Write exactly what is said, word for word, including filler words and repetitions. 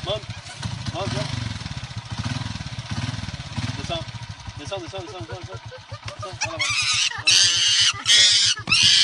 Monte, monte, viens. Descends, descends, descends, descends, descends, descends. Descends, en avant. En avant.